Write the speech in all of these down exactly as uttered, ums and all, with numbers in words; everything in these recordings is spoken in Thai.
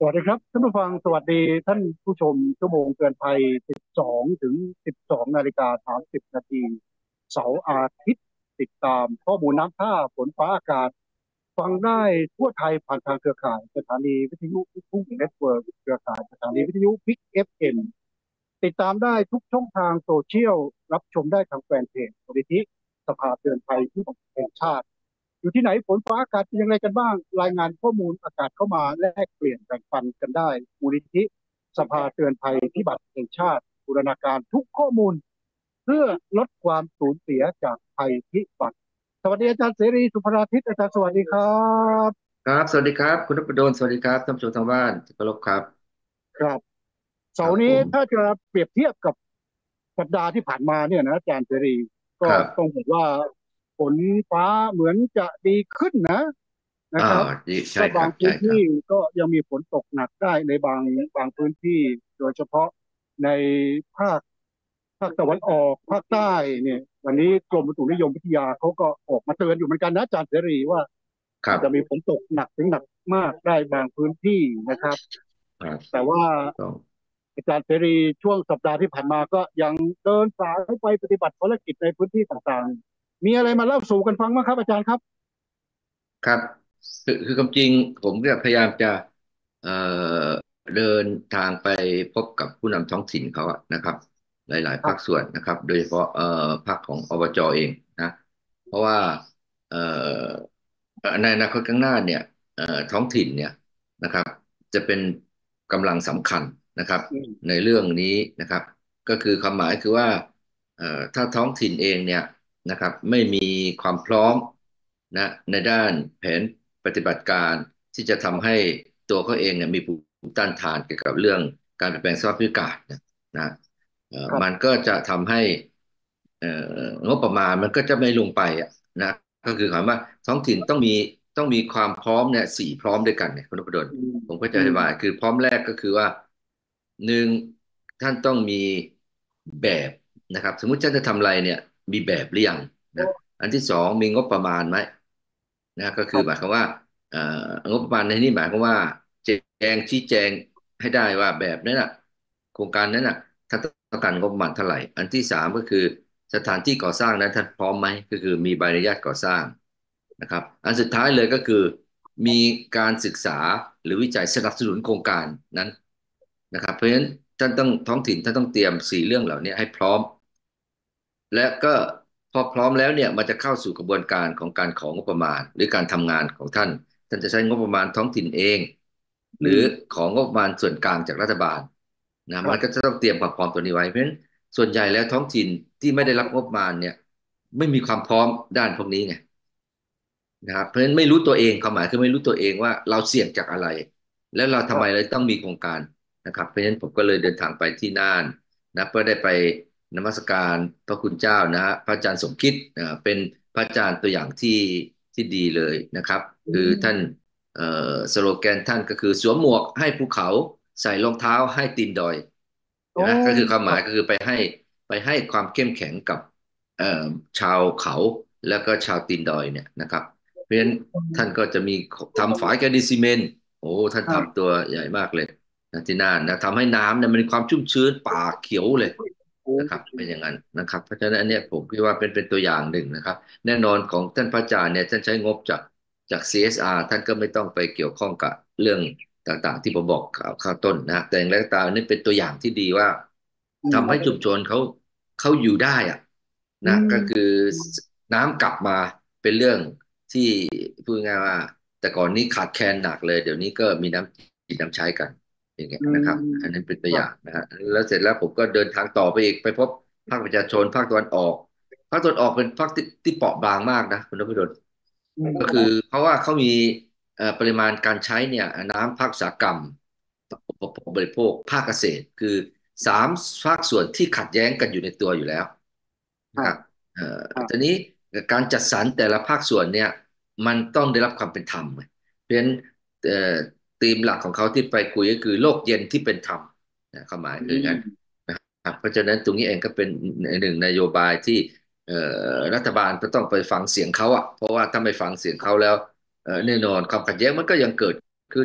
วัสดีครับท่านผู้ฟังสวัสดีท่านผู้ชมชั่วโมงเตือนภัยสิบสองถึงสิบสองนาฬิกาสามสิบนาทีเสาร์อาทิตย์ติดตามข้อมูลน้ำท่าฝนฟ้าอากาศฟังได้ทั่วไทยผ่านทางเครือข่ายสถานีวิทยุลูกทุ่งเน็ตเวิร์กเครือข่ายสถานีวิทยุพิกเอฟเอ็มติดตามได้ทุกช่องทางโซเชียลรับชมได้ทางแฟนเพจมูลนิธิสภาเตือนภัยที่แห่งชาติ อยู่ที่ไหนฝนฟ้าอากาศเป็นยังไงกันบ้างรายงานข้อมูลอากาศเข้ามาแลกเปลี่ยนแบ่งปันกันได้มูลนิธิสภาเตือนภัยพิบัติแห่งชาติบูรณาการทุกข้อมูลเพื่อลดความสูญเสียจากภัยพิบัติสวัสดีอาจารย์เสรีสุภราทิตอาจารย์สวัสดีครับครับสวัสดีครับคุณนพดลสวัสดีครับท่านผู้ชมทางบ้านที่เคารพครับครับคเสาร์นี้รับผมถ้าจะเปรียบเทียบกับสัปดาห์ที่ผ่านมาเนี่ยนะอาจารย์เสรีคก็รับต้องบอกว่าฝนฟ้าเหมือนจะดีขึ้นนะ นะอ่าครับดีใช่ก็บางครับใช่ครับพื้นที่ก็ยังมีฝนตกหนักได้ในบางบางพื้นที่โดยเฉพาะในภาคภาคตะวันออกภาคใต้เนี่ยวันนี้กรมอุตุนิยมวิทยาเขาก็ออกมาเตือนอยู่เหมือนกันนะอาจารย์เสรีว่าครับอาจจะมีฝนตกหนักถึงหนักมากได้บางพื้นที่นะครับครับแต่ว่าต้องอาจารย์เสรีช่วงสัปดาห์ที่ผ่านมาก็ยังเดินสายไปปฏิบัติภารกิจในพื้นที่ต่างๆมีอะไรมาเล่าสู่กันฟังไหมครับอาจารย์ครับครับคือคือความจริงผมก็พยายามจะเอ่อเดินทางไปพบกับผู้นำท้องถิ่นเขาอะนะครับหลายๆครับภาคส่วนนะครับโดยเฉพาะเอ่อภาคของอบจเองนะเพราะว่าเอ่อในอนาคตข้างหน้าเนี่ยเอ่อท้องถิ่นเนี่ยนะครับจะเป็นกำลังสำคัญนะครับอืมในเรื่องนี้นะครับก็คือความหมายคือว่าเอ่อถ้าท้องถิ่นเองเนี่ยนะครับไม่มีความพร้อมนะในด้านแผนปฏิบัติการที่จะคทำรับให้ตัวเขาเองเนี่ยมีภูมิต้านทานเกี่ยวกับเรื่องการเปลี่ยนแปลงสภาพอากาศนะนะเอ่อครับมันก็จะทำให้เอ่องบประมาณมันก็จะไม่ลงไปอะนะก็คือหมายว่าท้องถิ่นต้องมีต้องมีความพร้อมเนี่ยสี่พร้อมด้วยกันเนี่ยคุณนพดลอืมผมก็จะอืมอธิบายคือพร้อมแรกก็คือว่าหนึ่งท่านต้องมีแบบนะครับสมมุติท่านจะทำอะไรเนี่ยมีแบบหรือยังนะ อันที่สองมีงบประมาณไหมนะก็คคือรับหมายความว่าเอ่องบประมาณในนี้หมายความว่าแจงชี้แจงให้ได้ว่าแบบนั้นน่ะโครงการนั้นน่ะท่านต้องการงบประมาณเท่าไหร่อันที่สามก็คือสถานที่ก่อสร้างนั้นท่านพร้อมไหมก็คือมีใบอนุญาตก่อสร้างนะครับอันสุดท้ายเลยก็คือมีการศึกษาหรือวิจัยสนับสนุนโครงการนั้นนะครับเพราะฉะนั้นท่านต้องท้องถิ่นท่านต้องเตรียมสี่เรื่องเหล่านี้ให้พร้อม และก็พอพร้อมแล้วเนี่ยมันจะเข้าสู่กระบวนการของการของงบประมาณหรือการทำงานของท่านท่านจะใช้งบประมาณท้องถิ่นเองหรืออืมของงบประมาณส่วนกลางจากรัฐบาลนะมันก็ครับจะต้องเตรียมความพร้อมตัวนี้ไว้เพราะฉะนั้นส่วนใหญ่แล้วท้องถิ่นที่ไม่ได้รับงบประมาณเนี่ยไม่มีความพร้อมด้านพวกนี้ไง นะครับเพราะฉะนั้นไม่รู้ตัวเองความหมายคือไม่รู้ตัวเองว่าเราเสี่ยงจากอะไรแล้วเราคทำไมเรารับต้องมีโครงการนะครับเพราะฉะนั้นผมก็เลยเดินทางไปที่น่านนะเพื่อได้ไปนมัสการพระคุณเจ้านะฮะพระอาจารย์สมคิดนะเป็นพระอาจารย์ตัวอย่างที่ที่ดีเลยนะครับอืคือท่านมเอ่อสโลแกนท่านก็คือสวมหมวกให้ภูเขาใส่รองเท้าให้ตีนดอยโอ้นะก็คือความครับหมายก็คือไปให้ไปให้ความเข้มแข็งกับเอ่อชาวเขาแล้วก็ชาวตีนดอยเนี่ยนะครับ เพราะฉะนั้นท่านก็จะมีทำฝายแกนดิซีเมนต์โอ้ท่านอ่าทำตัวใหญ่มากเลยนะที่น่านนะทำให้น้ำเนี่ยมันมีความชุ่มชื้นป่าเขียวเลยโอ้นะครับเป็นอย่างนั้นนะครับเพราะฉะนั้นอันเนี้ยผมคิดว่าเป็นเป็นตัวอย่างหนึ่งนะครับแน่นอนของท่านพระอาจารย์เนี่ยท่านใช้งบจากจาก ซี เอส อาร์ ท่านก็ไม่ต้องไปเกี่ยวข้องกับเรื่องต่างๆที่ผมบอกข้าวข้าวต้นนะแต่อย่างไรก็ตามนี่เป็นตัวอย่างที่ดีว่าอืทำให้ชุมมชนเขาเขาอยู่ได้อะอืนะก็คือมน้ำกลับมาเป็นเรื่อง ที่พูดง่ายว่าแต่ก่อนนี้ขาดแคลนหนักเลยเดี๋ยวนี้ก็มีน้ำกินน้ำใช้กันอย่างเงี้ยอืนะครับอันนั้นมเป็นตัวครับอย่างนะฮะแล้วเสร็จแล้วผมก็เดินทางต่อไปอีกไปพบภาคประชาชนภาคตะวันออกภาคตะวันออกเป็นภาคที่ที่เปราะบางมากนะคุณนพดลอืก็คือมเพราะว่าเขามีเอ่อปริมาณการใช้เนี่ยน้ำภาคอุตสาหกรรมอุปโภคบริโภคภาคเกษตรคือสามภาคส่วนที่ขัดแย้งกันอยู่ในตัวอยู่แล้วนะครับครับเอ่อครับทีนี้การจัดสรรแต่ละภาคส่วนเนี่ยมันต้องได้รับความเป็นธรรมไงเพราะฉะนั้นเอ่อธีมหลักของเขาที่ไปคุยก็คือโลกเย็นที่เป็นธรรมนะความหมายอืคืออย่างนั้นมนะครับเพราะฉะนั้นตรงนี้เองก็เป็นหนึ่งนโยบายที่เอ่อรัฐบาลก็ต้องไปฟังเสียงเขาอ่ะเพราะว่าถ้าไม่ฟังเสียงเขาแล้วเอ่อแน่นอนความขัดแย้งมันก็ยังเกิดขึ้น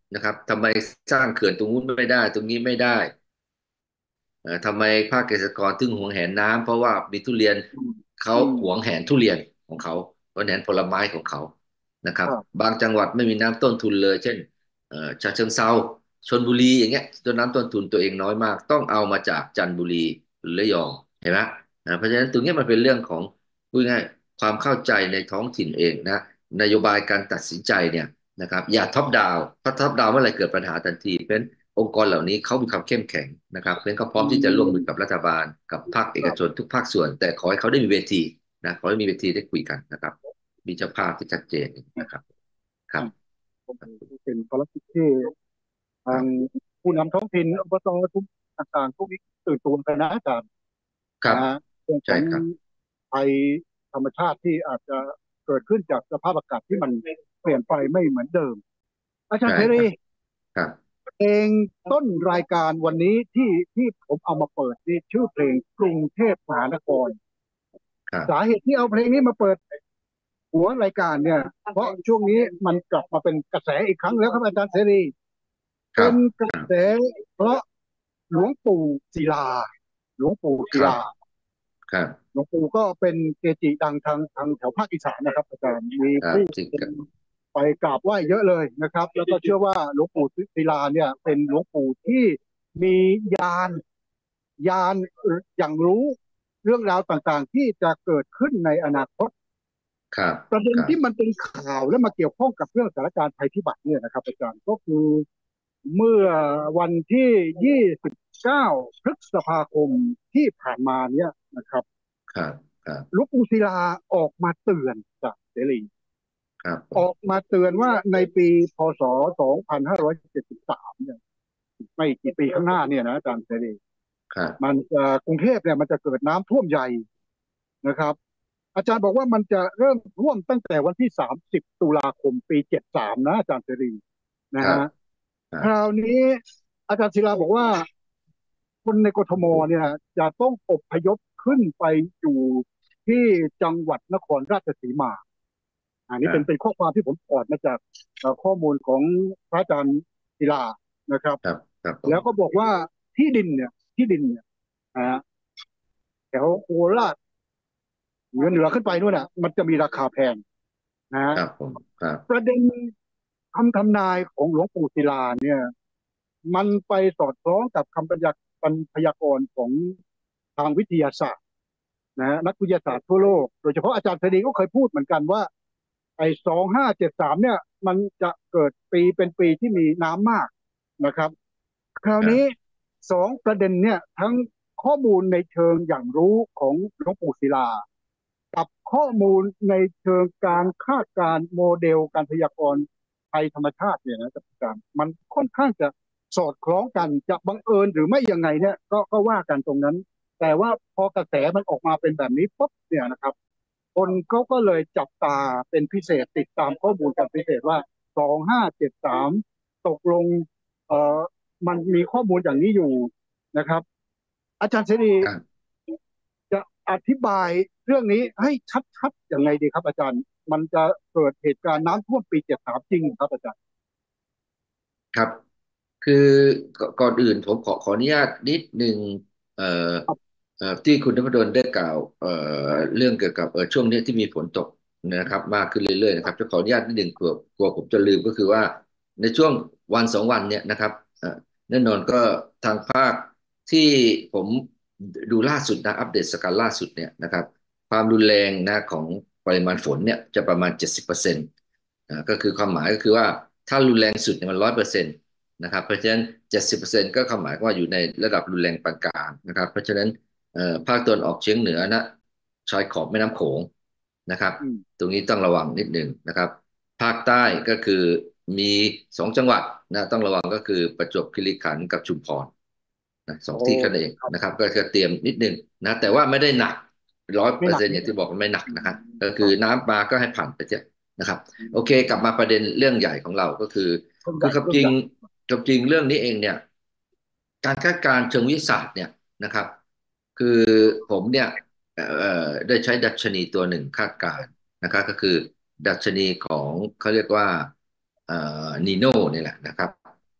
นะครับทำไมสร้างเขื่อนตรงนู้นไม่ได้ตรงนี้ไม่ได้เอ่อทำไมภาคเกษตรกรถึงหวงแหนน้ำเพราะว่ามีทุเรียนอืมเขาอืมหวงแหนทุเรียนของเขาหวงแหนผลไม้ของเขานะครับครับบางจังหวัดไม่มีน้ำต้นทุนเลยเช่นเอ่อฉะเชิงเทราชลบุรีอย่างเงี้ยตัวน้ำต้นทุนตัวเองน้อยมากต้องเอามาจากจันทบุรีหรือระยองเห็นไหมอ่าเพราะฉะนั้นตรงเนี้ยมันเป็นเรื่องของพูดง่ายๆความเข้าใจในท้องถิ่นเองนะนโยบายการตัดสินใจเนี่ยนะครับอย่าท็อปดาวเพราะท็อปดาวเมื่อไหร่เกิดปัญหาทันทีเพราะฉะนั้น องค์กรเหล่านี้เขามีความเข้มแข็งนะครับเพราะฉะนั้นเขาพร้ออืมที่จะร่วมมือกับมรัฐบาลกับภาคเอกชนครับทุกภาคส่วนแต่ขอให้เขาได้มีเวทีนะขอให้มีเวทีได้คุยกันนะครับมีเจ้าภาพที่ชัดเจนนะครับครัอ่าบผมเป็นภารกิจที่ทางครับผู้นำท้องถิ่นอบตทุกต่างๆพวกนี้ตื่นตัวกันนะอาจารย์ครับนะฮะเรื่องของใช่ครับภัยธรรมชาติที่อาจจะเกิดขึ้นจากสภาพอากาศที่มันเปลี่ยนไปไม่เหมือนเดิมอาจารย์เทรีใช่ครับครับเพลงต้นรายการวันนี้ที่ที่ผมเอามาเปิดนี่ชื่อเพลงกรุงเทพมหานครครับสาเหตุที่เอาเพลงนี้มาเปิดหัวรายการเนี่ยเพราะช่วงนี้มันกลับมาเป็นกระแสอีกครั้งแล้วครับอาจารย์เสรีครับเป็นกระแสเพราะหลวงปู่ศิลาหลวงปู่ศิครับลาครับหลวงปู่ก็เป็นเกจิดังทางทางแถวภาคอีสานนะครับอาจารย์มีครับผู้ที่คนไปกราบไหว้เยอะเลยนะครับแล้วก็เชื่อว่าหลวงปู่ศิลาเนี่ยเป็นหลวงปู่ที่มีญาณ ยานอย่างรู้เรื่องราวต่างๆที่จะเกิดขึ้นในอนาคตครับประเด็นครับที่มันเป็นข่าวและมาเกี่ยวข้องกับเรื่องสถานการณ์ภัยพิบัติเนี่ยนะครับอาจารย์ก็คือเมื่อวันที่ยี่สิบเก้าพฤษภาคมที่ผ่านมาเนี่ยนะครับครับครับหลวงปู่ศิลาออกมาเตือนจากเสรีครับผมออกมาเตือนว่าในปีพศสองพันห้าร้อยเจ็ดสิบสามเนี่ยไม่กี่ปีข้างหน้าเนี่ยนะอาจารย์เสรีครับมันจะกรุงเทพเนี่ยมันจะเกิดน้ำท่วมใหญ่ นะครับอาจารย์บอกว่ามันจะเริ่มท่วมตั้งแต่วันที่สามสิบตุลาคมปีเจ็ดสิบสามนะอาจารย์เสรีครับนะฮะครับคราวนี้อาจารย์ศิลาบอกว่าคนในกทมเนี่ยจะต้องอพยพขึ้นไปอยู่ที่จังหวัดนครราชสีมาอันคนี้รับเป็นเป็นข้อความที่ผมถอดมาจากข้อมูลของพระอาจารย์ศิลานะครับครับครับผมแล้วก็บอกว่าที่ดินเนี่ยที่ดินเนี่ยแถวโคราชเหนือเหนือขึ้นไปนู่นน่ะมันจะมีราคาแพงนะฮะครับผมครับประเด็นคำทำนายของหลวงปู่ศิลาเนี่ยมันไปสอดคล้องกับคำพยากพยากรณ์ของทางวิทยาศาสตร์นะฮะนักวิทยาศาสตร์ทั่วโลกโดยเฉพาะอาจารย์เสรีก็เคยพูดเหมือนกันว่าไอ้สองห้าเจ็ดสามเนี่ยมันจะเกิดปีเป็นปีที่มีน้ำมากนะครับคราวนี้ครับสองประเด็นเนี่ยทั้งข้อมูลในเชิงอย่างรู้ของหลวงปู่ศิลา กับข้อมูลในเชิงการคาดการณ์โมเดลการพยากรณ์ภัยธรรมชาติเนี่ยนะอาจารย์มันค่อนข้างจะสอดคล้องกันจะบังเอิญหรือไม่ยังไงเนี่ยก็ก็ว่ากันตรงนั้นแต่ว่าพอกระแสมันออกมาเป็นแบบนี้ปุ๊บเนี่ยนะครับคนเขาก็เลยจับตาเป็นพิเศษติดตามข้อมูลกันพิเศษว่าสองห้าเจ็ดสามตกลงเอ่อมันมีข้อมูลอย่างนี้อยู่นะครับอาจารย์เสรีครับจะอธิบายเรื่องนี้ให้ชัดๆอย่างไรดีครับอาจารย์มันจะเกิดเหตุการณ์น้ำท่วมปีเจ็ดสามจริงครับอาจารย์ครับ คือก่อนก่อนอื่นผมขอขออนุญาตนิดหนึ่งเอ่อเอ่อที่คุณนพดลได้กล่าวเอ่อเรื่องเกี่ยวกับเอ่อช่วงนี้ที่มีฝนตกนะครับมากขึ้นเรื่อยๆนะครับจะขออนุญาตนิดหนึ่งกลัวกลัวผมจะลืมก็คือว่าในช่วงวันสองวันเนี่ยนะครับเอ่อแน่นอนก็ทางภาคที่ผมดูล่าสุดนะอัปเดตสกาลล่าสุดเนี่ยนะครับความรุนแรงนะของปริมาณฝนเนี่ยจะประมาณเจ็ดสิบเปอร์เซ็นต์อ่าก็คือความหมายก็คือว่าถ้ารุนแรงสุดเนี่ยมันร้อยเปอร์เซ็นต์ นะครับเพราะฉะนั้นเจ็ดสิบเปอร์เซ็นต์ก็ความหมายว่าอยู่ในระดับรุนแรงปานกลางนะครับเพราะฉะนั้นเอ่อภาคตะวันออกเฉียงเหนือนะชายขอบแม่น้ำโขงนะครับอืมตรงนี้ต้องระวังนิดหนึ่งนะครับภาคใต้ก็คือมีสองจังหวัดนะต้องระวังก็คือประจวบคีรีขันธ์กับชุมพรนะสองโอ้ที่แค่นั้นเองครับนะครับก็จะเตรียมนิดหนึ่งนะแต่ว่าไม่ได้หนักร้อยเปไม่หนักอร์เซ็นต์อย่างที่บอกมันไม่หนักอืนะครับมก็คือครับน้ำมาก็ให้ผ่านไปเถอะนะครับอืโอเคกลับมามประเด็นเรื่องใหญ่ของเราก็คือเรื่องใหคือความจริงญ่เรื่องใหญ่กับจริงเรื่องนี้เองเนี่ยการคาดการณ์เชิงวิทยาศาสตร์เนี่ยนะครับคือผมเนี่ยเอ่อได้ใช้ดัชนีตัวหนึ่งคาดการณ์นะครับก็คือดัชนีของเขาเรียกว่าเอ่อนีโน่นี่แหละนะครับ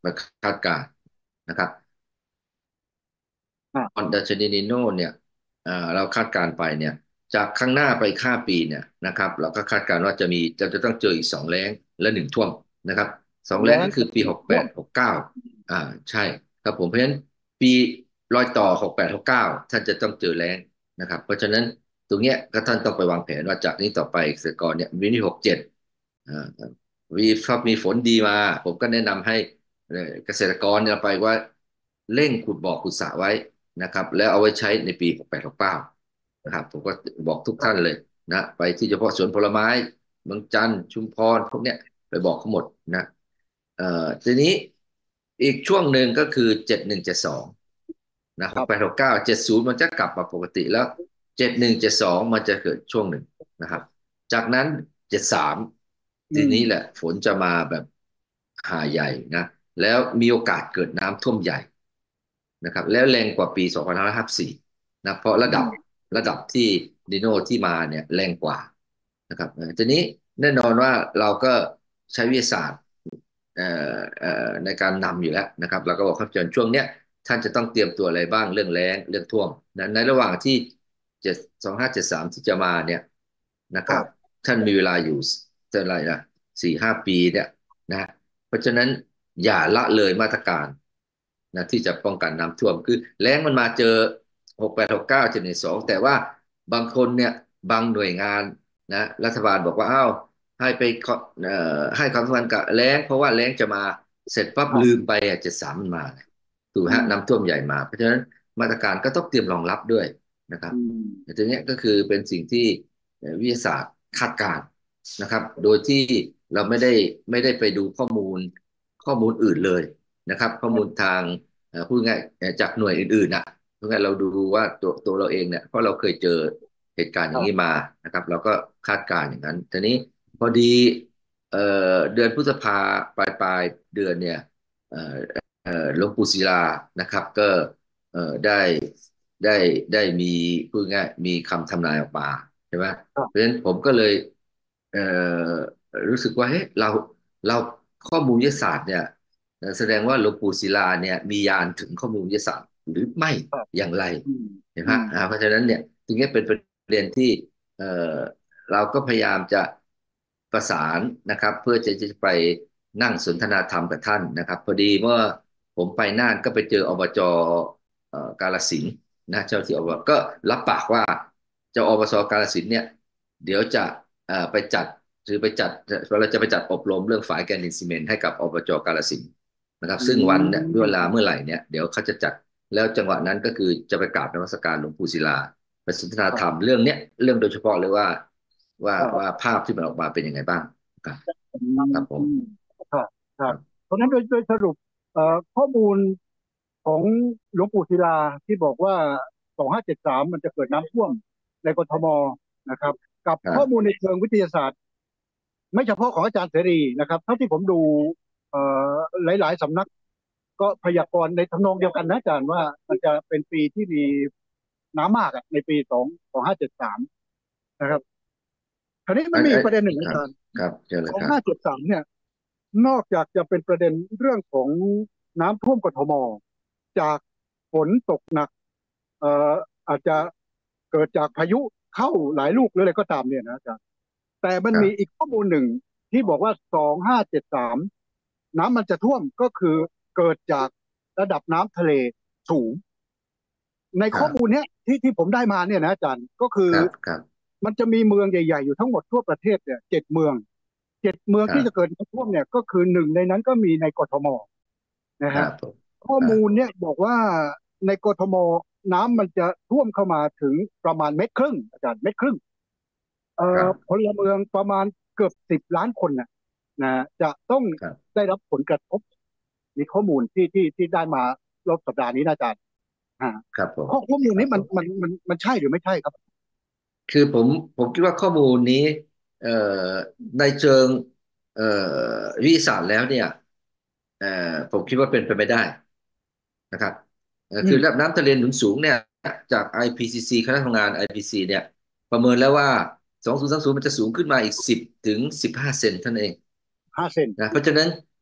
มาคาดการณ์นะครับอ่าออนดัชนีนิโนเนี่ยเอ่อเราคาดการณ์ไปเนี่ยจากข้างหน้าไปห้าปีเนี่ยนะครับเราก็คาดการณ์ว่าจะมีจะจะต้องเจออีกสองแล้งและหนึ่งท่วมนะครับสองแล้งแล้งกับก็คือปีหกแปท่วมดหกเก้าอ่าใช่ครับผมเพราะฉะนั้นปีรอยต่อหกแปดหกเก้าท่านจะต้องเจอแล้งนะครับเพราะฉะนั้นตรงเนี้ยก็ท่านต้องไปวางแผนว่าจากนี้ต่อไปเกษตรกรเนี่ยวินิหกเจ็ดอ่าวีถ้ามีฝนดีมาผมก็แนะนำให้เกษตรกรเนี่ยไปว่าเร่งขุดบ่อขุดสระไว้ นะครับแล้วเอาไว้ใช้ในปีหกแปดหกเก้านะครับผมก็บอกทุกท่านเลยนะไปที่เฉพาะสวนผลไม้เมืองจันทร์ชุมพรพวกเนี้ยไปบอกเขาหมดนะเอ่อทีนี้อีกช่วงหนึ่งก็คือเจ็ดหนึ่งเจ็ดสองนะหกแปดครับหกเก้าเจ็ดศูนย์มันจะกลับมาปกติแล้วเจ็ดหนึ่งเจ็ดสองมันจะเกิดช่วงหนึ่งนะครับจากนั้นเจ็ดสามอืมทีนี้แหละฝนจะมาแบบหาใหญ่นะแล้วมีโอกาสเกิดน้ำท่วมใหญ่ นะครับแล้วแรงกว่าปีสองพันห้าร้อยห้าสิบสี่นะเพราะระดับอืมระดับที่ดิโนที่มาเนี่ยแรงกว่านะครับเออทีนี้แน่นอนว่าเราก็ใช้วิทยาศาสตร์เอ่อเอ่อในการนำอยู่แล้วนะครับเราก็บอกครับเชิญช่วงเนี้ยท่านจะต้องเตรียมตัวอะไรบ้างเรื่องแล้งเรื่องท่วมนะในระหว่างที่เจ็ดสองห้าเจ็ดสามที่จะมาเนี่ยนะครับครับท่านมีเวลาอยู่เท่าไหร่นะสี่ห้าปีเนี่ยนะ เพราะฉะนั้นอย่าละเลยมาตรการนะที่จะป้องกันน้ำท่วมคือแล้งมันมาเจอหกแปดหกเก้าเจ็ดหนึ่งสองแต่ว่าบางคนเนี่ยบางหน่วยงานนะรัฐบาลบอกว่าอ้าวให้ไปเอ่อให้ความสำคัญกับแล้งเพราะว่าแล้งจะมาเสร็จปั๊บลืมครับไปอ่ะเจ็ดสามมันมาถูกอืมฮะน้ำท่วมใหญ่มาเพราะฉะนั้นมาตรการก็ต้องเตรียมรองรับด้วยนะครับอืมแต่ทีนี้ก็คือเป็นสิ่งที่วิทยาศาสตร์คาดการณ์นะครับโดยที่เราไม่ได้ไม่ได้ไปดูข้อมูล ข้อมูลอื่นเลยนะครับข้อมูลทางเอ่อพูดง่ายๆเอ่อจากหน่วยอื่นๆนะพูดง่ายๆเราดูว่าตัวตัวเราเองเนี่ยเพราะเราเคยเจอเหตุการณ์ครับอย่างนี้มานะครับเราก็คาดการณ์อย่างนั้นทีนี้พอดีเอ่อเดือนพฤษภาปลายปลายเดือนเนี่ยเอ่อเอ่อหลวงปู่ศิลานะครับก็เอ่อได้ได้ได้มีพูดง่ายมีคำทำนายออกมาใช่ไหมเพราะฉะครับนั้นผมก็เลยเอ่อรู้สึกว่าเฮ้ยเราเราข้อมูลวิทยาศาสตร์เนี่ย แสดงว่าหลวงปู่ศิลาเนี่ยมีญาณถึงข้อมูลวิทยาศาสตร์หรือไม่ครับอย่างไรอืมเห็นไหมอืมอ่าเพราะฉะนั้นเนี่ยตรงนี้เป็นประเด็นที่เอ่อเราก็พยายามจะประสานนะครับเพื่อจะจะไปนั่งสนทนาธรรมกับท่านนะครับพอดีเมื่อผมไปน่านก็ไปเจออบจเอ่อกาฬสินธุ์นะเจ้าที่อบจก็รับปากว่าเจ้าอบจกาฬสินธุ์เนี่ยเดี๋ยวจะเอ่อไปจัดหรือไปจัดเราจะไปจัดอบรมเรื่องฝายแกนดินซีเมนต์ให้กับอบจกาฬสินธุ์ นะครับอืซึ่งวันเนี่ยเวลามเมื่อไหร่เนี่ยเดี๋ยวเขาจะจัดแล้วจังหวะนั้นก็คือจะไปกราบนมัสการหลวงปู่ศิลาไปสนทนาธรรมครับเรื่องเนี้ยเรื่องโดยเฉพาะเลยว่าว่าว่าครับภาพที่มันออกมาเป็นยังไงบ้างครับอืครับผมมครับครับครับเพราะฉะนั้นโดยโดยสรุปเอ่อข้อมูลของหลวงปู่ศิลาที่บอกว่าสองห้าเจ็ดสามมันจะเกิดน้ำท่วมในกทมนะครับกับครับข้อมูลในเชิงวิทยาศาสตร์ไม่เฉพาะของอาจารย์เสรีนะครับเท่าที่ผมดูเอ่อหลายๆสำนักก็พยากรณ์ในทำนองเดียวกันนะอาจารย์ว่ามันจะเป็นปีที่มีน้ำมากอะในปีสองสองห้าเจ็ดสามนะครับคราวนี้มันมีอีอันอันกประเด็นหนึ่งครับอาจารย์ครับเจอเลยครับสองห้าเจ็ดสามเนี่ยนอกจากจะเป็นประเด็นเรื่องของน้ำท่วมกทมจากฝนตกหนักเอ่ออาจจะเกิดจากพายุเข้าหลายลูกหรืออะไรก็ตามเนี่ยนะอาจารย์แต่มันมีอีครับกข้อมูลหนึ่งที่บอกว่าสองห้าเจ็ดสามน้ำมันจะท่วมก็คือเกิดจากระดับน้ำทะเลสูง ในครับข้อมูลเนี้ยที่ที่ผมได้มาเนี่ยนะอาจารย์ก็คือครับครับมันจะมีเมืองใหญ่ๆอยู่ทั้งหมดทั่วประเทศเนี่ยเจ็ดเมืองเจ็ดเมืองที่จะเกิครับดน้ำท่วมเนี่ยก็คือหนึ่งในนั้นก็มีในกทมนะฮะครับผมข้อครับมูลเนี่ยบอกว่าในกทมน้ำมันจะท่วมเข้ามาถึงประมาณเมตรครึ่งอาจารย์เมตรครึ่งเอ่อพครับลเมืองประมาณเกือบสิบล้านคนน่ะนะจะต้องครับได้รับผลกระทบมีข้อมูลที่ที่ที่ได้มารอบสัปดาห์นี้นะอาจารย์อ่าครับผมข้อข้อมูลนี้มันครับผมมันมันมันใช่หรือไม่ใช่ครับคือผมผมคิดว่าข้อมูลนี้เอ่อในเชิงเอ่อวิทยาศาสตร์แล้วเนี่ยเอ่อผมคิดว่าเป็นไปไม่ได้นะครับเอ่อคืออืมระดับน้ำทะเลหนุนสูงเนี่ยจาก ไอ พี ซี ซี คณะทำงาน ไอ พี ซี เนี่ยประเมินแล้วว่าสองพันสามสิบมันจะสูงขึ้นมาอีกสิบถึงสิบห้าเซนเท่านั้นเองห้าเซนนะเพราะฉะนั้น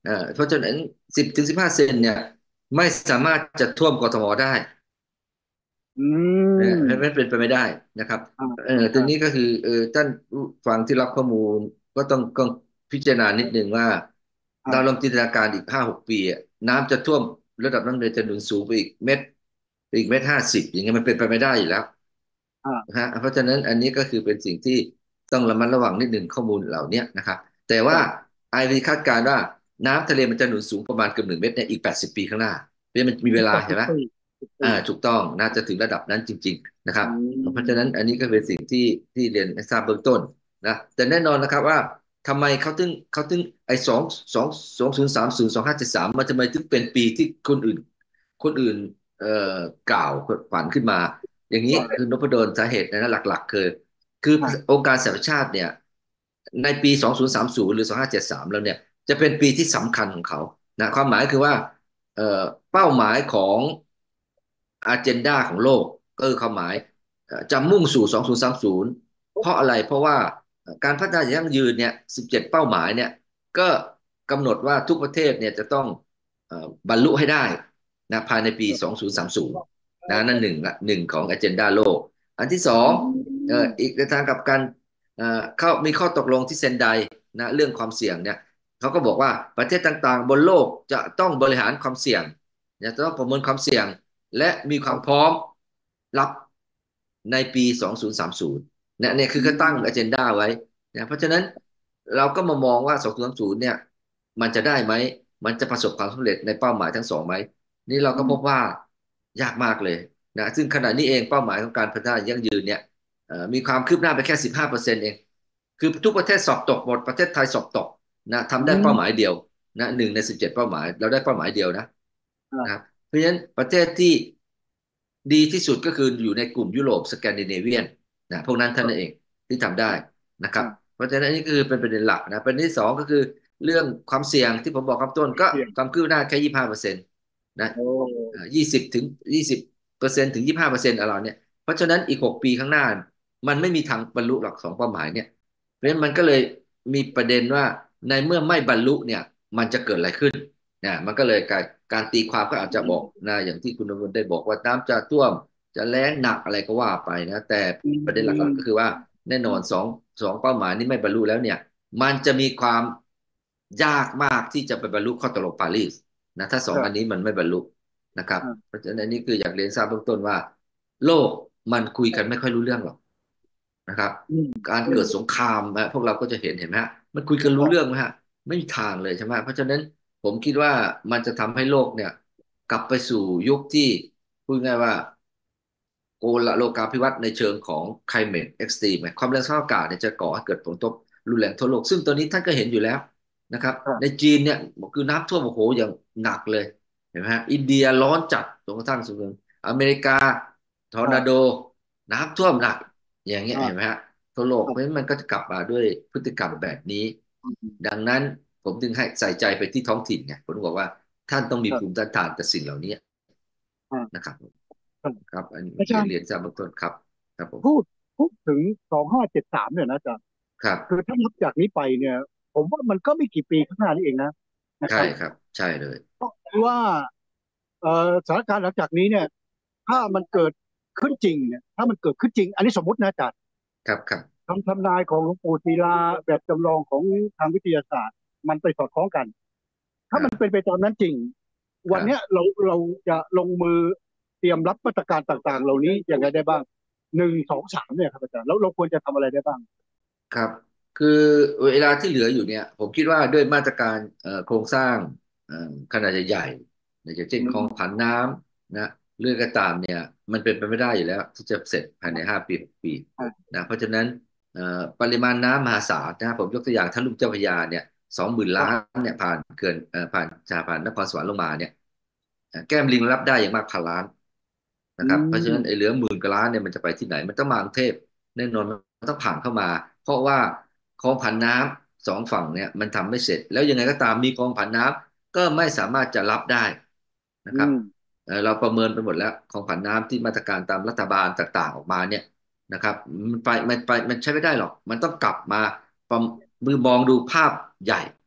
เอ่อเพราะฉะนั้นสิบถึงสิบห้าเซนเนี่ยไม่สามารถจะท่วมกทมได้อืนะมไม่เป็นไปไม่ได้นะครับอ่าเออตรอ่างนี้ก็คือเออท่านผู้ฟังที่รับข้อมูลก็ต้องต้องพิจารณานิดนึงว่าเราลออ่างจินตนาการอีกห้าหกปีอะน้ำจะท่วมระดับน้ำทะเลจะหนุนสูงไปอีกเมตรไปอีกเมตรห้าสิบอย่างเงี้ยมันเป็นไปไม่ได้อยู่แล้วอ่านะฮะเพราะฉะนั้นอันนี้ก็คือเป็นสิ่งที่ต้องระมัดระวังนิดหนึ่งข้อมูลเหล่านี้นะครับแต่ว่าครับไอวีคาดการณ์ว่าน้ำทะเลมันจะหนุนสูงประมาณเกือบหนึ่งเมตรในอีกแปดสิบปีข้างหน้าเพราะฉะนั้นมันมีเวอีกลาเห็นไหมแปดสิบปีสิบปีอ่าถูกต้องน่าจะถึงระดับนั้นจริงๆนะครัอืบเพราะฉะนั้นอันมนี้ก็เป็นสิ่งที่ที่เรียนให้ทราบเบื้องต้นนะแต่แน่นอนนะครับว่าทำไมเขาถึงเขาถึงไอ้สองสองสองศูนย์สามศูนย์สองห้าเจ็ดสามมันทำไมถึงเป็นปีที่คนอื่นคนอื่นเอ่อกล่าวฝันขึ้นมาอย่างนี้คือนพดลสาเหตุนะหลักๆคือคืออ่าองค์การสหประชาติเนี่ยในปีสองศูนย์สามศูนย์หรือสองห้าเจ็ดสามแล้วเนี่ยจะเป็นปีที่สำคัญของเขานะความหมายคือว่าเอ่อเป้าหมายของ อาเจนดาของโลกก็คือความหมายจะมุ่งสู่สองพันสามสิบเพราะอะไรเพราะว่าการพัฒนาอย่างยั่งยืนเนี่ยสิบเจ็ดเป้าหมายเนี่ยก็กำหนดว่าทุกประเทศเนี่ยจะต้องบรรลุให้ได้นะภายในปีสองพันสามสิบนะนั่นหนึ่งละหนึ่งของอเจนดาโลกอันที่สออืงเอ่อมอีกในทางกลับกันเอ่อเขามีข้อตกลงที่เซนไดนะเรื่องความเสี่ยงเนี่ยเขาก็บอกว่าประเทศต่างๆบนโลกจะต้องบริหารความเสี่ยงจะต้องประเมินความเสี่ยง และมีความพร้อมรับในปีสองพันสามสิบเนี่ยเนี่ยคือเขาตั้ง อเจนดา ไว้นะเพราะฉะนั้นเราก็มามองว่าสองพันสามสิบเนี่ยมันจะได้ไหมมันจะประสบความสำเร็จในเป้าหมายทั้งสองไหมนี่เราก็พบว่ายากมากเลยนะซึ่งขณะนี้เองเป้าหมายของการพัฒนายั่งยืนเนี่ยมีความคืบหน้าไปแค่สิบห้าเปอร์เซ็นต์เองคือทุกประเทศสอบตกหมดประเทศไทยสอบตกนะทำได้อืเป้าหมายมเดียวนะหนึ่งในสิบเจ็ดเป้าหมายเราได้เป้าหมายเดียวนะนะครับอ่าเพราะฉะนั้นประเทศที่ดีที่สุดก็คืออยู่ในกลุ่มยุโรปสแกนดิเนเวียนนะพวกนั้นเท่านั้นเองที่ทำได้นะครับอ่าเพราะฉะนั้นอันนี้คือเป็นประเด็นหลักนะประเด็นที่สองก็คือเรื่องความเสี่ยงที่ผมบอกข้างต้นก็เสี่ยงความคืบหน้าแค่ยี่สิบห้าเปอร์เซ็นต์นะโอ้ยี่สิบถึงยี่สิบเปอร์เซ็นต์ถึงยี่สิบห้าเปอร์เซ็นต์อะไรเนี่ยเพราะฉะนั้นอีกหกปีข้างหน้ามันไม่มีทางบรรลุหลักสองเป้าหมายเนี่ยเพราะฉะนั้นมันก็เลยมีประเด็นว่าในเมื่อไม่บรรลุเนี่ยมันจะเกิดอะไรขึ้น นะมันก็เลยการการตีความก็อาจจะบอกนะอย่างที่คุณนวลได้บอกว่าน้ำจะท่วมจะแล้งหนักอะไรก็ว่าไปนะแต่อืประเด็นหลักๆก็มคือว่าแน่นอนสองสองเป้าหมายนี้ไม่บรรลุแล้วเนี่ยมันจะมีความยากมากที่จะไปบรรลุข้อตกลงปารีสนะถ้าสองครับอันนี้มันไม่บรรลุนะครับอ่าเพราะฉะนั้นอันนี้คืออยากเรียนทราบเบื้องต้นว่าโลกมันคุยกันไม่ค่อยรู้เรื่องหรอกนะครับอืมการอืมเกิดสงครามนะพวกเราก็จะเห็นเห็นไหมฮะมันคุยกันรู้ครับเรื่องไหมฮะไม่มีทางเลยใช่ไหมเพราะฉะนั้น ผมคิดว่ามันจะทำให้โลกเนี่ยกลับไปสู่ยุคที่พูดง่ายว่าโกลโลกาภิวัตน์ในเชิงของ climate extreme ความแรงสภาพอากาศเนี่ยจะก่อให้เกิดผลกระทบรุนแรงทั่วโลกซึ่งตอนนี้ท่านก็เห็นอยู่แล้วนะครับในครับจีนเนี่ยคือน้ำท่วมโอ้โหอย่างหนักเลยเห็นไหมฮะอินเดียร้อนจัดจนกระทั่งสุดอเมริกาทอร์นาโดครับน้ำท่วมหนักอย่างเงี้ยอ่าเห็นไหมฮะทั่วโลกครับเพราะฉะนั้นมันก็จะกลับมาด้วยพฤติกรรมแบบนี้อืมดังนั้นผมจึงให้ใส่ใจไปที่ท้องถิ่นไงผมบอกว่าท่านต้องมีครับภูมิต้านทานต่อสิ่งเหล่านี้อ่านะครับครับครับอันนี้อาจารย์เรียนเรียนทราบเบื้องต้นครับครับผมพูดพูดถึงสองห้าเจ็ดสามเนี่ยนะอาจารย์ครับคือถ้านับจากนี้ไปเนี่ยผมว่ามันก็ไม่กี่ปีข้างหน้านี่เองนะนะคใช่รับครับใช่เลยเพราะว่าเอ่อสถานการณ์หลังจากนี้เนี่ยถ้ามันเกิดขึ้นจริงเนี่ยถ้ามันเกิดขึ้นจริงอันนี้สมมตินะอาจารย์ครับครับคำทำนายของหลวงปู่ศิลาแบบจำลองของทางวิทยาศาสตร์มันไปสอดคล้องกันถ้ามันเป็นครับไปตามนั้นจริงวันเนี้ยครับเราเราจะลงมือเตรียมรับมาตรการต่างๆเหล่านี้ยังไงได้บ้างหนึ่งสองสามเนี่ยครับอาจารย์แล้วเราควรจะทำอะไรได้บ้างครับคือเวลาที่เหลืออยู่เนี่ยผมคิดว่าด้วยมาตรการเอ่อโครงสร้างเอ่อขนาดใหญ่ๆอย่างเช่นอืมคลองผันน้ำนะเรื่องก็ตามเนี่ยมันเป็นไปไม่ได้อยู่แล้วที่จะเสร็จภายในห้าปีหกปีอ่านะเพราะฉะนั้นเอ่อปริมาณน้ำมหาศาลนะครับผมยกตัวอย่างท่าลุ่มเจ้าพระยาเนี่ยสองหมื่นล้านเนี่ยผ่านเขื่อนเอ่อผ่านจะผ่านนครสวรรค์ลงมาเนี่ยแก้มลิงรับได้อย่างมากพันล้านอืนะครับเพราะฉะนั้นไอ้เหมลือหมื่นกว่าล้านเนี่ยมันจะไปที่ไหนมันต้องมากรุงเทพแน่นอนมันต้องผ่านเข้ามาเพราะว่าคลองผ่านน้ำสองฝั่งเนี่ยมันทำไม่เสร็จแล้วยังไงก็ตามมีคลองผ่านน้ำก็ไม่สามารถจะรับได้นะครับอืมเอ่อเราประเมินไปหมดแล้วคลองผ่านน้ำที่มาตรการตามรัฐบาลต่างๆออกมาเนี่ยนะครับมันไปมันไปมันใช้ไม่ได้หรอกมันต้องกลับมาประมือมองดูภาพใหญ่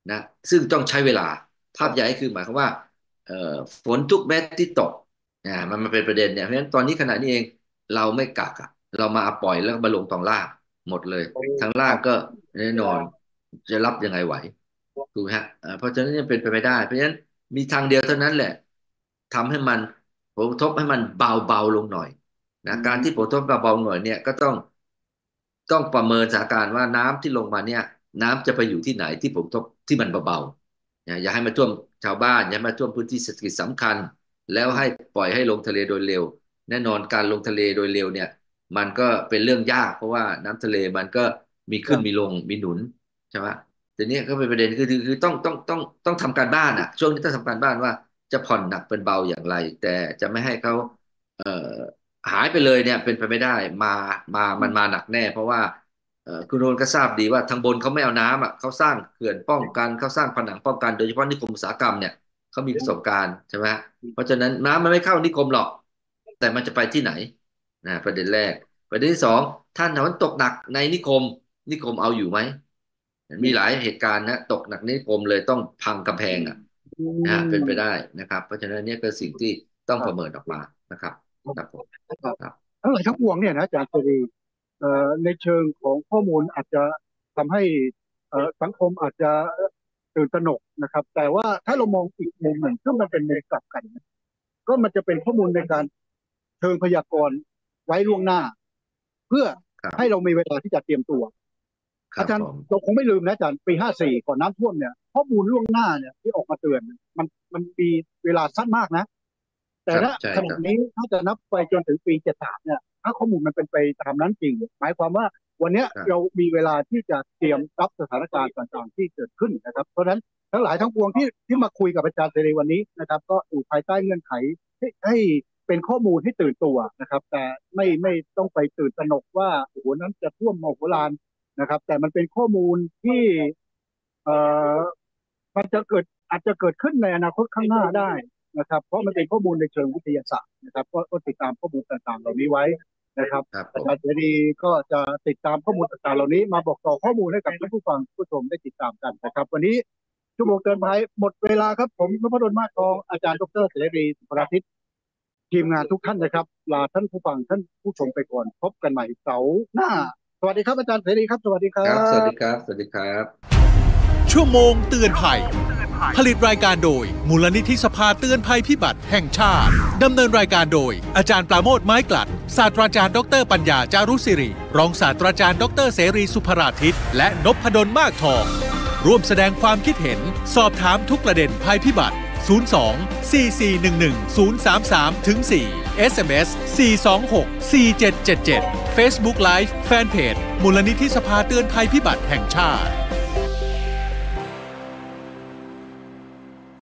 นะซึ่งต้องใช้เวลาภาพใหญ่คือหมายความว่าเอ่อฝนทุกเม็ดที่ตกอ่ามันมันเป็นประเด็นเนี่ยเพราะฉะนั้นตอนนี้ขณะนี้เองเราไม่กักอ่ะเรามาปล่อยแล้วมาลงตองล่างหมดเลยโอ้ทางครับล่างก็แน่นอนจะรับยังไงไหวถูกไหมฮะเอ่อเพราะฉะนั้นยังเป็นไปไม่ได้เพราะฉะนั้นมีทางเดียวเท่านั้นแหละทำให้มันผลกระทบให้มันเบาเบาลงหน่อยอืนะการที่ผลกระทบมเบาๆหน่อยเนี่ยก็ต้อง ต้องประเมินสถานการณ์ว่าน้ำที่ลงมาเนี่ยน้ำจะไปอยู่ที่ไหนที่ผมทบที่มันเบาๆนะอย่าให้มาท่วมชาวบ้านอย่าให้มาท่วมพื้นที่เศรษฐกิจสำคัญแล้วให้ปล่อยให้ลงทะเลโดยเร็วแน่นอนการลงทะเลโดยเร็วเนี่ยมันก็เป็นเรื่องยากเพราะว่าน้ำทะเลมันก็มีขึ้นมีลงมีหนุนใช่ไหมทีนี้ก็เป็นประเด็นคือคือคือต้องต้องต้องต้องทำการบ้านอ่ะช่วงนี้ต้องทำการบ้านว่าจะผ่อนหนักเป็นเบาอย่างไรแต่จะไม่ให้เขาเอ่อ หายไปเลยเนี่ยเป็นไปไม่ได้มามามันมาหนักแน่เพราะว่าเอ่อคุณโรนก็ทราบดีว่าทางบนเขาไม่เอาน้ำอ่ะเขาสร้างเขื่อนป้องกันเขาสร้างผนังป้องกันโดยเฉพาะนิคมอุตสาหกรรมเนี่ยเขามีประสบการณ์ใช่ไหมเพราะฉะนั้นน้ำมันไม่เข้านิคมหรอกแต่มันจะไปที่ไหนนะประเด็นแรกประเด็นที่สองท่านถามว่าตกหนักในนิคมนิคมเอาอยู่ไหมมีหลายเหตุการณ์นะตกหนักในนิคมเลยต้องพังกำแพงอ่ะอืนะฮะเป็นไปได้มนะครับเพราะฉะนั้นเนี่ยคือสิ่งที่ต้องครับประเมินออกมานะครับครับผมครับครับทั้งหลายทั้งปวงเนี่ยนะอาจารย์เสรีเอ่อในเชิงของข้อมูลอาจจะทำให้เอ่อสังคมอาจจะตื่นตระหนกนะครับแต่ว่าถ้าเรามองอีกมุมหนึ่งซึ่งมันเป็นมุมกลับกันนะก็มันจะเป็นข้อมูลในการเชิงพยากรณ์ไว้ล่วงหน้าเพื่อให้เราครับมีเวลาที่จะเตรียมตัว อาจารย์ครับผมเราคงไม่ลืมนะอาจารย์ปีห้าสี่ก่อนน้ำท่วมเนี่ยข้อมูลล่วงหน้าเนี่ยที่ออกมาเตือนมันมันมีเวลาสั้นมากนะแต่ครับณใช่ครับขณะนี้ถ้าจะนับไปจนถึงปีเจ็ดสามเนี่ยถ้าข้อมูลมันเป็นไปตามนั้นจริงหมายความว่าวันนี้เราครับมีเวลาที่จะเตรียมรับสถานการณ์ต่างๆที่เกิดขึ้นนะครับเพราะฉะนั้นทั้งหลายทั้งปวงที่ที่มาคุยกับอาจารย์เสรีวันนี้นะครับก็อยู่ภายใต้เงื่อนไขให้ให้เป็นข้อมูลที่ตื่นตัวนะครับแต่ไม่ไม่ต้องไปตื่นตระหนกว่าโอ้โหนั้นจะท่วมมโหฬาร นะครับแต่มันเป็นข้อมูลที่เอ่อมันจะเกิดอาจจะเกิดขึ้นในอนาคตข้างหน้าได้นะครับเพราะมันเป็นข้อมูลในเชิงวิทยาศาสตร์นะครับก็ก็ติดตามข้อมูลต่างๆเหล่านี้ไว้นะครับครับผมอาจารย์เสรีก็จะติดตามข้อมูลต่างๆเหล่านี้มาบอกต่อข้อมูลให้กับท่านผู้ฟังผู้ชมได้ติดตามกันนะครับวันนี้ชั่วโมงเตือนภัยหมดเวลาครับผมนพดลมาศทองอาจารย์ดรเสรีสุภราทิตทีมงานทุกท่านนะครับลาท่านผู้ฟังท่านผู้ชมไปก่อนพบกันใหม่เสาร์หน้าสวัสดีครับอาจารย์เสรีครับสวัสดีครัครับสวัสดีคบรับสวัสดีครับชั่วโมงเตือนภัยผลิตรายการโดยมูลนิธิสภาเตือนภัยพิบัติแห่งชาติดำเนินรายการโดยอาจารย์ปราโมทย์ไม้กลัดศาสตราจารย์ดรปัญญาจารุศิริรองศาสตราจารย์ดรเสรีสุภราทิตและนพดลมากทองร่วมแสดงความคิดเห็นสอบถามทุกประเด็นภัยพิบัติศูนย์ สอง สี่ สี่ หนึ่ง หนึ่ง ศูนย์ สาม สาม สี่ เอส เอ็ม เอส สี่ สอง หก สี่ เจ็ด เจ็ด เจ็ด Facebook Live แฟนเพจมูลนิธิสภาเตือนภัยพิบัติแห่งชาติ